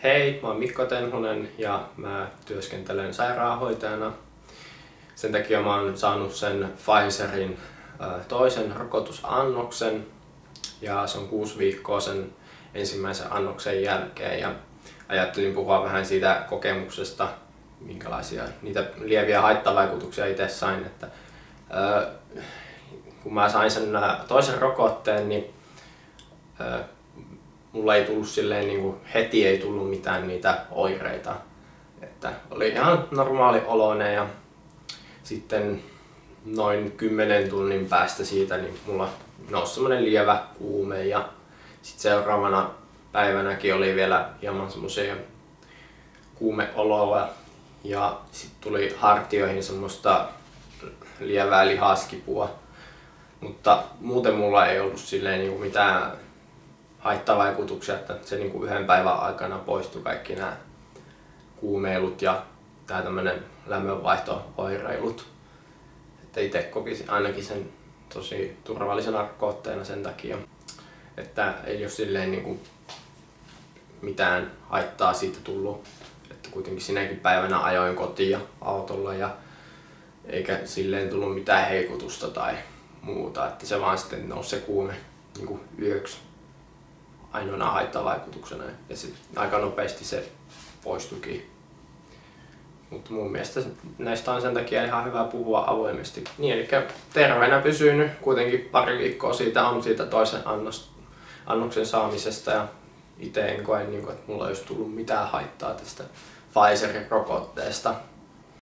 Hei, mä oon Mikko Tenhonen ja mä työskentelen sairaanhoitajana. Sen takia mä oon saanut sen Pfizerin toisen rokotusannoksen ja se on 6 viikkoa sen ensimmäisen annoksen jälkeen ja ajattelin puhua vähän siitä kokemuksesta, minkälaisia niitä lieviä haittavaikutuksia itse sain. Että, kun mä sain sen toisen rokotteen, niin mulla ei tullut silleen, niin kuin heti ei tullut mitään niitä oireita. Että oli ihan normaali oloinen ja sitten noin 10 tunnin päästä siitä niin mulla nousi semmoinen lievä kuume ja sitten seuraavana päivänäkin oli vielä hieman semmoisia kuumeoloa ja sitten tuli hartioihin semmoista lievää lihaskipua. Mutta muuten mulla ei ollut silleen niin kuin mitään haittavaikutuksia, että se niin kuin 1 päivän aikana poistui kaikki nämä kuumeilut ja tää tämmönen lämmönvaihto-oireilut. Että itse kokisin ainakin sen tosi turvallisena rokotteena sen takia, että ei ole silleen niin kuin mitään haittaa siitä tullut. Että kuitenkin sinäkin päivänä ajoin kotiin autolla ja eikä silleen tullut mitään heikutusta tai muuta, että se vaan sitten nousi se kuume niin kuin yöksi ainoana haittavaikutuksena ja sitten aika nopeasti se poistuikin. Mutta mun mielestä näistä on sen takia ihan hyvä puhua avoimesti. Niin, eli terveenä pysynyt kuitenkin 2 viikkoa siitä on siitä toisen annoksen saamisesta ja itse en koe, että mulla ei olisi tullut mitään haittaa tästä Pfizerin rokotteesta.